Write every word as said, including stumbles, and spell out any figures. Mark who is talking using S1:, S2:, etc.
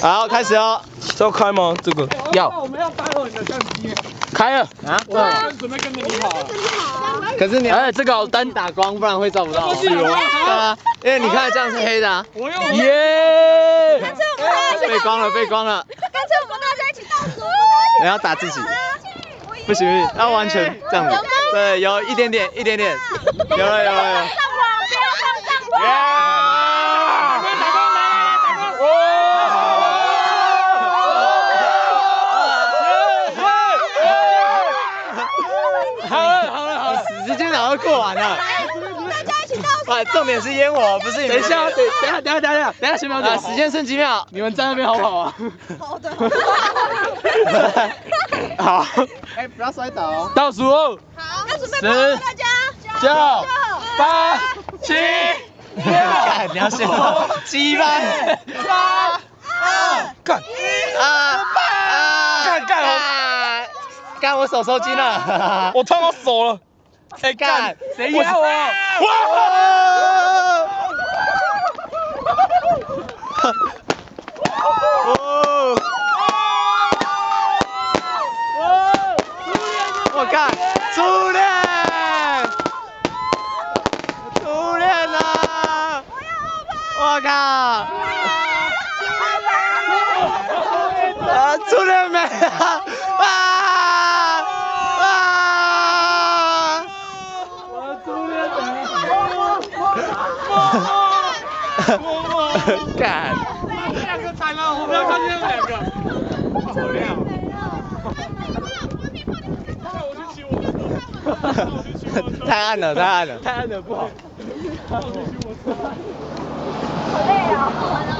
S1: 好，开始哦。
S2: 这要开吗？这个
S3: 要。我们要带好你的相机。
S1: 开了啊！
S3: 我们准备跟着你跑啊。
S1: 可是你哎，这个要单打光，不然会照不到。是啊，因为你看这样是黑的啊。我用。耶！
S4: 干脆我们大家一起。
S1: 背光了，背光了。
S4: 干脆我们大家一起倒数。
S1: 你要打自己。不行不行，要完全这样子。对，有一点点，一点点。有了有了有了。上网，不要放上网。好了好了好了，时间早就过完了。
S4: 大家一起倒数。
S1: 啊，重点是烟火，不是你们。
S3: 等一下，等等下等下等下等下，十秒钟。
S1: 时间剩几秒？
S3: 你们在那边好不好啊？
S4: 好的。
S1: 好。哎，不要摔倒哦。
S3: 倒数哦。
S4: 好，要准备十、
S3: 大家九、八、七、六，
S1: 你要先七八
S4: 三、二、
S3: 干
S1: 啊啊！
S3: 干干我
S1: 干我手抽筋了，
S3: 我烫到手了。
S1: 哎干，
S3: 谁压我？
S1: 我干，初恋，初恋啊！我靠！啊，初恋没了啊啊！我初恋没了。干！
S3: 两个惨了，我不要看见两个。好亮！
S1: 太暗了，太暗了，
S3: 太暗了，不好。
S4: 好累啊！